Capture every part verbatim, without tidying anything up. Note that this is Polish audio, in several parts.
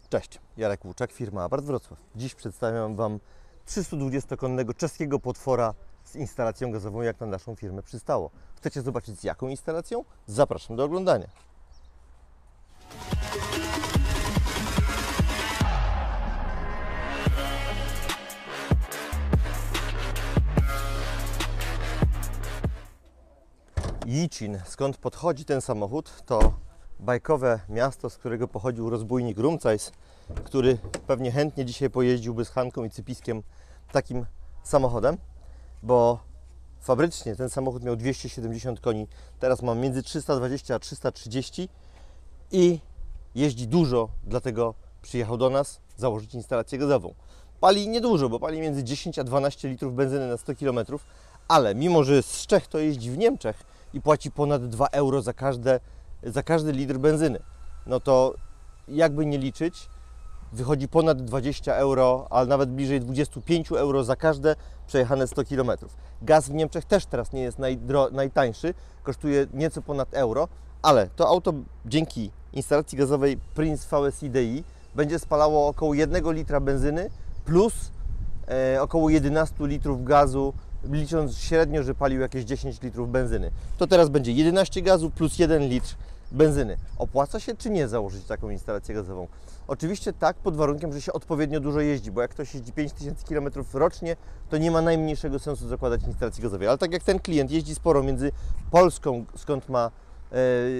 Cześć, Jarek Łuczak, firma Abarth Wrocław. Dziś przedstawiam Wam trzystuodwudziestokonnego czeskiego potwora z instalacją gazową, jak na naszą firmę przystało. Chcecie zobaczyć z jaką instalacją? Zapraszam do oglądania. Jičín, skąd podchodzi ten samochód, to bajkowe miasto, z którego pochodził rozbójnik Rumcajs, który pewnie chętnie dzisiaj pojeździłby z Hanką i Cypiskiem takim samochodem, bo fabrycznie ten samochód miał dwieście siedemdziesiąt koni, teraz ma między trzysta dwadzieścia a trzysta trzydzieści i jeździ dużo, dlatego przyjechał do nas założyć instalację gazową. Pali niedużo, bo pali między dziesięć a dwanaście litrów benzyny na sto kilometrów, ale mimo że z Czech to jeździ w Niemczech i płaci ponad dwa euro za każde za każdy litr benzyny, no to jakby nie liczyć, wychodzi ponad dwadzieścia euro, a nawet bliżej dwadzieścia pięć euro za każde przejechane sto kilometrów. Gaz w Niemczech też teraz nie jest najdro, najtańszy, kosztuje nieco ponad euro, ale to auto dzięki instalacji gazowej Prince V S I D I będzie spalało około jednego litra benzyny plus e, około jedenaście litrów gazu, licząc średnio, że palił jakieś dziesięć litrów benzyny. To teraz będzie jedenaście gazu plus jeden litr benzyny. Opłaca się czy nie założyć taką instalację gazową? Oczywiście tak, pod warunkiem, że się odpowiednio dużo jeździ, bo jak ktoś jeździ pięć tysięcy kilometrów rocznie, to nie ma najmniejszego sensu zakładać instalacji gazowej. Ale tak jak ten klient jeździ sporo między Polską, skąd ma e,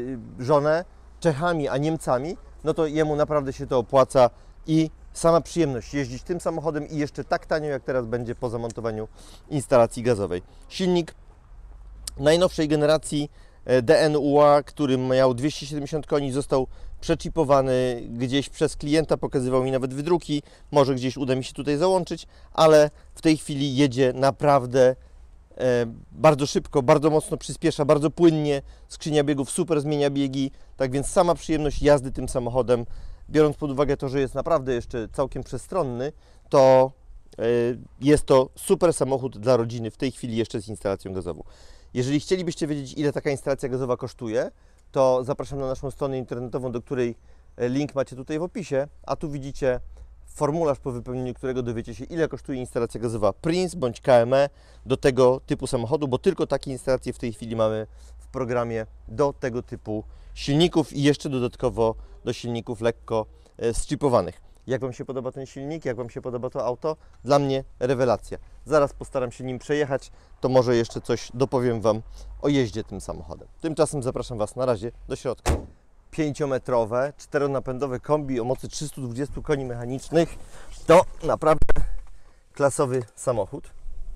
żonę, Czechami, a Niemcami, no to jemu naprawdę się to opłaca i sama przyjemność jeździć tym samochodem i jeszcze tak tanio, jak teraz będzie po zamontowaniu instalacji gazowej. Silnik najnowszej generacji D N U A, który miał dwieście siedemdziesiąt koni, został przeczipowany gdzieś przez klienta, pokazywał mi nawet wydruki, może gdzieś uda mi się tutaj załączyć, ale w tej chwili jedzie naprawdę e, bardzo szybko, bardzo mocno przyspiesza, bardzo płynnie, skrzynia biegów super zmienia biegi, tak więc sama przyjemność jazdy tym samochodem, biorąc pod uwagę to, że jest naprawdę jeszcze całkiem przestronny, to e, jest to super samochód dla rodziny, w tej chwili jeszcze z instalacją gazową. Jeżeli chcielibyście wiedzieć, ile taka instalacja gazowa kosztuje, to zapraszam na naszą stronę internetową, do której link macie tutaj w opisie, a tu widzicie formularz, po wypełnieniu którego dowiecie się, ile kosztuje instalacja gazowa Prince bądź K M E do tego typu samochodu, bo tylko takie instalacje w tej chwili mamy w programie do tego typu silników i jeszcze dodatkowo do silników lekko zchipowanych. Jak Wam się podoba ten silnik? Jak Wam się podoba to auto? Dla mnie rewelacja. Zaraz postaram się nim przejechać, to może jeszcze coś dopowiem Wam o jeździe tym samochodem. Tymczasem zapraszam Was na razie do środka. pięciometrowe, czteronapędowe kombi o mocy trzystu dwudziestu koni mechanicznych to naprawdę klasowy samochód.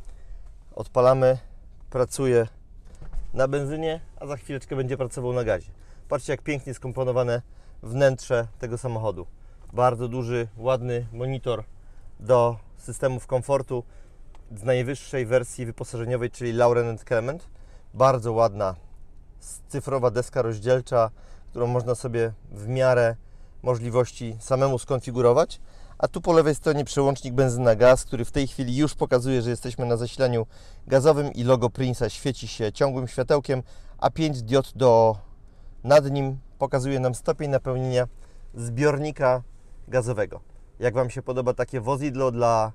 Odpalamy, pracuje na benzynie, a za chwileczkę będzie pracował na gazie. Patrzcie, jak pięknie skomponowane wnętrze tego samochodu. Bardzo duży, ładny monitor do systemów komfortu z najwyższej wersji wyposażeniowej, czyli Lauren and Clement. Bardzo ładna cyfrowa deska rozdzielcza, którą można sobie w miarę możliwości samemu skonfigurować. A tu po lewej stronie przełącznik benzyna-gaz, który w tej chwili już pokazuje, że jesteśmy na zasilaniu gazowym i logo Prince'a świeci się ciągłym światełkiem, a pięć diod do, nad nim pokazuje nam stopień napełnienia zbiornika gazowego. Jak Wam się podoba takie wozidło dla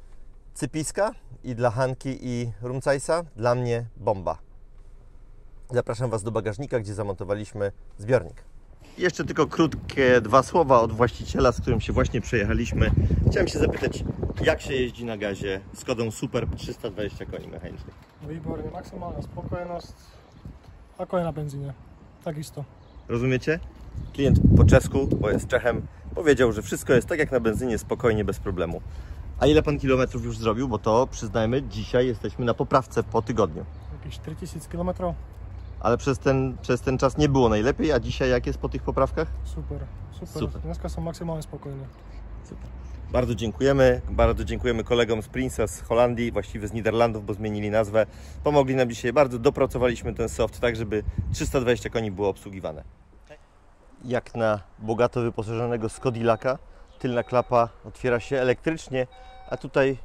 Cypiska i dla Hanki i Rumcajsa? Dla mnie bomba. Zapraszam Was do bagażnika, gdzie zamontowaliśmy zbiornik. Jeszcze tylko krótkie dwa słowa od właściciela, z którym się właśnie przejechaliśmy. Chciałem się zapytać, jak się jeździ na gazie Skodą Superb trzysta dwadzieścia koni mechanicznych? Výborne, maksimálna spokojnosť, ako je na benzíne, takisto. Rozumiecie? Klient po czesku, bo jest Czechem, powiedział, że wszystko jest tak jak na benzynie, spokojnie, bez problemu. A ile Pan kilometrów już zrobił? Bo to, przyznajmy, dzisiaj jesteśmy na poprawce po tygodniu. Jakieś cztery tysiące kilometrów. Ale przez ten, przez ten czas nie było najlepiej, a dzisiaj jak jest po tych poprawkach? Super, super. Super. Dneska są maksymalnie spokojny. Super. Bardzo dziękujemy, bardzo dziękujemy kolegom z Prince'a z Holandii, właściwie z Niderlandów, bo zmienili nazwę. Pomogli nam dzisiaj bardzo, dopracowaliśmy ten soft tak, żeby trzysta dwadzieścia koni było obsługiwane. Jak na bogato wyposażonego Skodilaka, tylna klapa otwiera się elektrycznie, a tutaj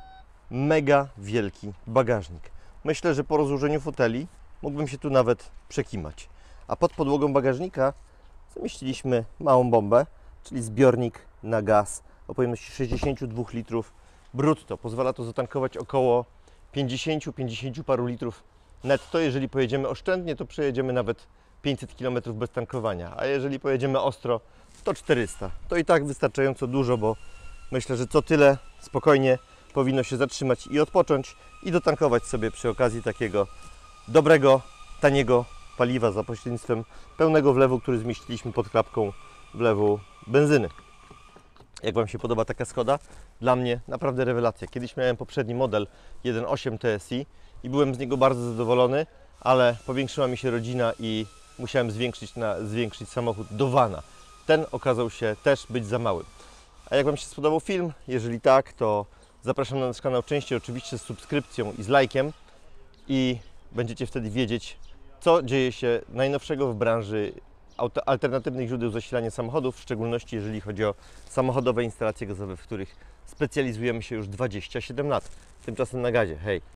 mega wielki bagażnik. Myślę, że po rozłożeniu foteli mógłbym się tu nawet przekimać. A pod podłogą bagażnika zamieściliśmy małą bombę, czyli zbiornik na gaz o pojemności sześćdziesiąt dwa litrów brutto. Pozwala to zatankować około pięćdziesiąt do pięćdziesięciu paru litrów netto. Jeżeli pojedziemy oszczędnie, to przejedziemy nawet pięćset kilometrów bez tankowania, a jeżeli pojedziemy ostro, to czterysta. To i tak wystarczająco dużo, bo myślę, że co tyle spokojnie powinno się zatrzymać i odpocząć i dotankować sobie przy okazji takiego dobrego, taniego paliwa za pośrednictwem pełnego wlewu, który zmieściliśmy pod klapką wlewu benzyny. Jak Wam się podoba taka Skoda? Dla mnie naprawdę rewelacja. Kiedyś miałem poprzedni model jeden przecinek osiem T S I i byłem z niego bardzo zadowolony, ale powiększyła mi się rodzina i musiałem zwiększyć, na, zwiększyć samochód do vana. Ten okazał się też być za mały. A jak Wam się spodobał film? Jeżeli tak, to zapraszam na nasz kanał częściej, oczywiście z subskrypcją i z lajkiem, i będziecie wtedy wiedzieć, co dzieje się najnowszego w branży auto, alternatywnych źródeł zasilania samochodów, w szczególności jeżeli chodzi o samochodowe instalacje gazowe, w których specjalizujemy się już dwadzieścia siedem lat. Tymczasem na gazie. Hej!